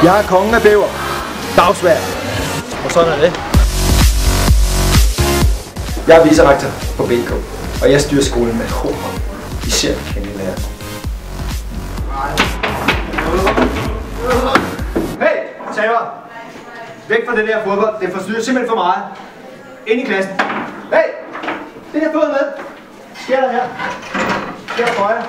Jeg er kongen af bæver. Dagsvær. Og sådan er det. Jeg er vicerektor på BK, og jeg styrer skolen med hård. Især kvindelige lærer. Hey, Saber! Væk fra det der fodbold. Det forstyrrer simpelthen for meget. Ind i klassen. Hey! Det der fod med. Sker der her? Sker der for jer?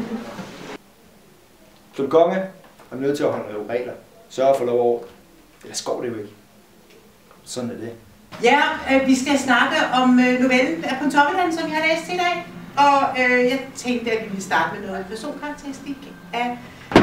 Som konge er nødt til at holde nogle regler. Sørg for lov over. Ellers går det jo ikke. Sådan er det. Ja, vi skal snakke om novellen af Pontoppidan, som jeg har læst i dag. Og jeg tænkte, at vi ville starte med noget personkarakteristik af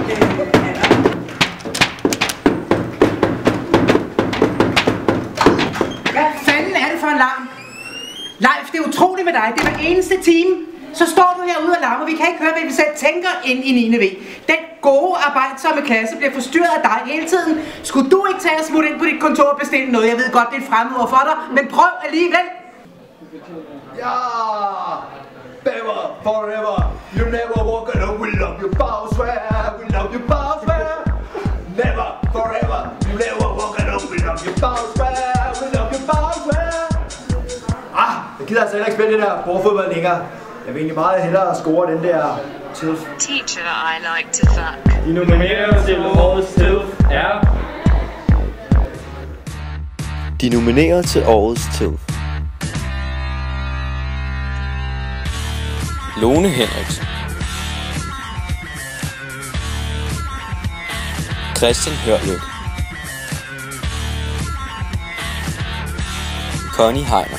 Hvad fanden er det for en larm? Leif, det er utroligt med dig. Det er hver eneste time. Så står du herude og larmer. Vi kan ikke høre, hvad vi selv tænker ind i 9. V. Den gode, arbejdsomme klasse bliver forstyrret af dig hele tiden. Skulle du ikke tage og smutte ind på dit kontor og bestille noget? Jeg ved godt, det er et fremmedord for dig, men prøv alligevel. Ja! Bæver forever. You never walk alone. We love you, Bagsvær. We love you, Bagsvær. Never forever. You never walk alone. We love you, Bagsvær. We love you, Bagsvær. Jeg gider altså heller ikke spille det der bordfodbold længere. Jeg vil egentlig meget hellere score den der tilf. Teacher, I like to fuck. De nominerede til årets tilf er... De nominerede til årets tilf: Lone Henriksen, Christian Hørløk, Connie Heiner,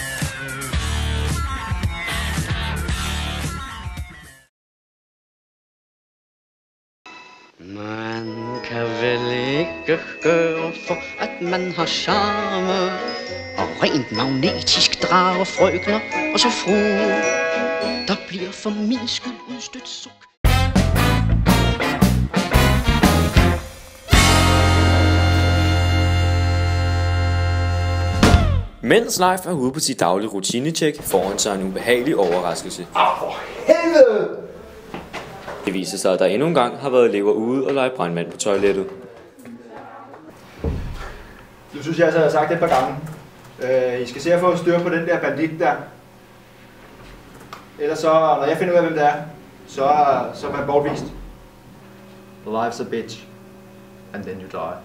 Man kan vel ikke gøre for, at man har charme og rent magnetisk drager frøkner og så fruer. Der bliver for min skyld udstødt suk. Mens Leif er ude på sit daglige rutinetjek, får han sig en ubehagelig overraskelse. For helvede! Det viser sig, at der endnu en gang har været elever ude og lege brandmand på toilettet. Nu synes jeg, at jeg har sagt det et par gange. I skal se at få styr på den der bandit der. Ellers så, når jeg finder ud af, hvem det er, så er man bortvist. Life's a bitch. And then you die.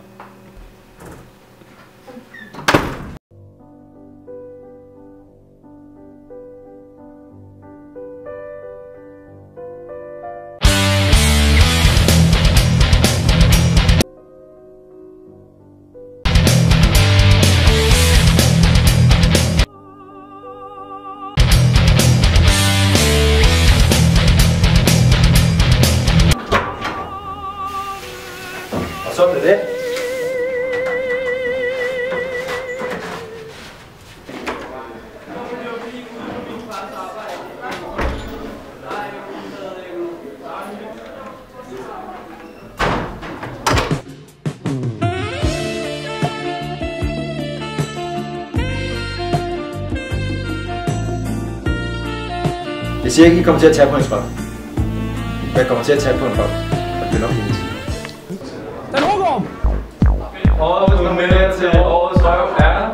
Sådan er det. Jeg siger ikke, I kommer til at tage på en spot. Jeg kommer til at tage på en bold. Og det er nok helt. Den Rugård! Årets nomineret til årets røv er...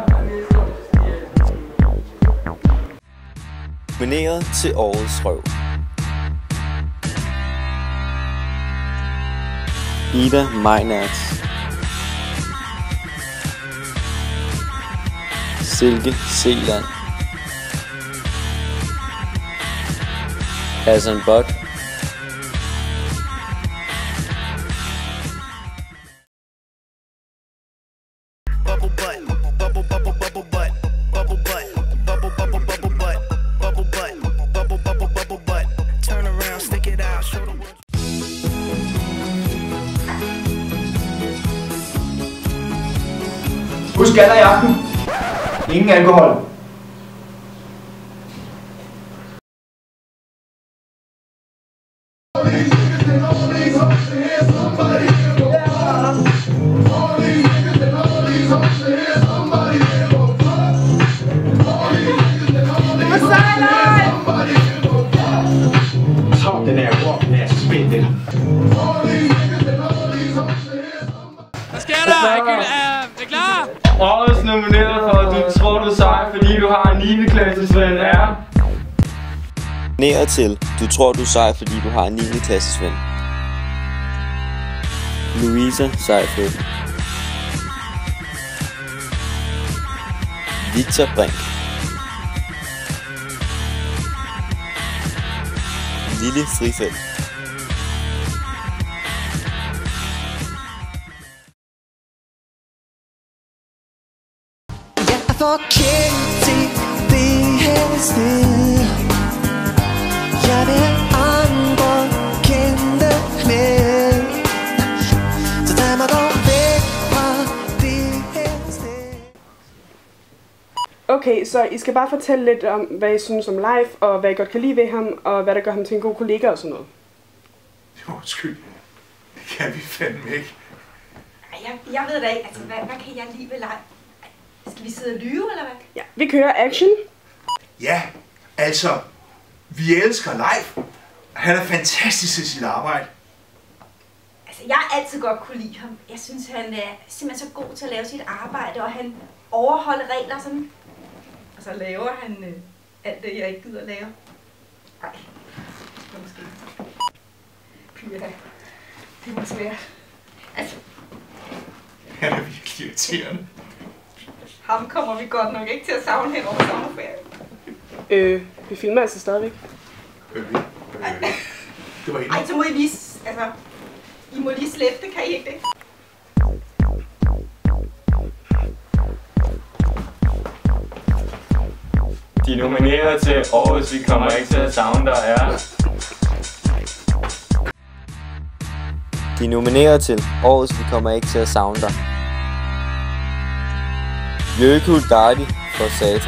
Nomineret til årets røv: Ida Meinertz, Silke Seeland, Hassan Butt, Husk galler i aften. Ingen alkohol. Hvad sker der? Årets nomineret for Du tror du er sej, fordi du har en 9. klasses ven er... Nomineret til Du tror du er sej, fordi du har en 9. klasses ven. Louisa Seifeldt. Victor Brink. Lille Frifeldt. Jeg er forkert til det her sted. Jeg vil andre kende med. Så tag mig dog væk fra det her sted. Okay, så I skal bare fortælle lidt om, hvad I synes om Leif, og hvad I godt kan lide ved ham, og hvad der gør ham til en god kollega og sådan noget. Undskyld. Det kan vi fandme ikke. Jeg ved da ikke, altså hvad kan jeg lide ved Leif? Skal vi sidde og lyve, eller hvad? Ja, vi kører action. Ja, altså, vi elsker Leif. Han er fantastisk til sit arbejde. Altså, jeg har altid godt kunne lide ham. Jeg synes, han er simpelthen så god til at lave sit arbejde, og han overholder regler sådan. Og så laver han alt det, jeg ikke gider at lave. Ej, det er måske. Pyha, det må svært. Altså, Han er virkelig irriterende. ham kommer vi godt nok ikke til at savne hen over sommerferien. Vi filmer altså stadigvæk. Det var Ej, så må I lige, altså, I må lige slette det, kan I ikke det? De nominerede til Årets Vi kommer ikke til at savne dig er... De nominerede til Årets Vi kommer ikke til at savne dig. Jøkul Dardi for Satan.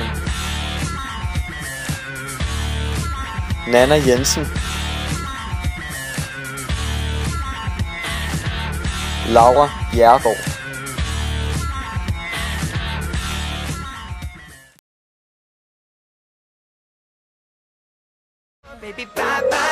Nana Jensen. Laura Bjerregaard. Baby, bye bye.